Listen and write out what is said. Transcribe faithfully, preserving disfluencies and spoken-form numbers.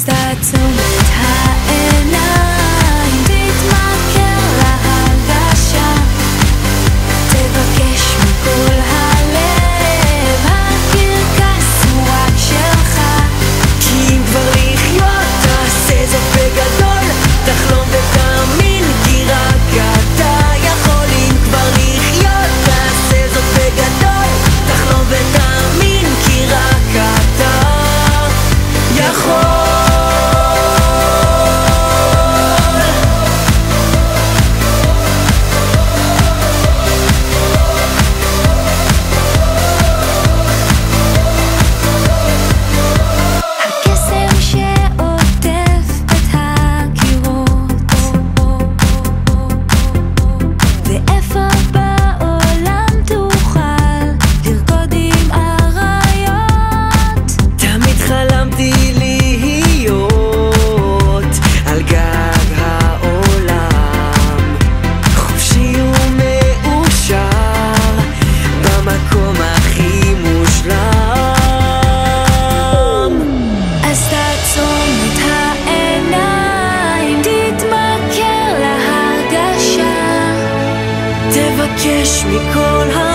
תעצום את העיניים, תתמכר להרגשה, תבקש מכל הלב, הקרקס הוא רק שלך. כי אם כבר לחיות תעשה זאת בגדול, תחלום ותאמין כי רק אתה יכול. אם כבר לחיות תעשה זאת בגדול, תחלום ותאמין כי רק אתה יכול. תבקש מכל ה...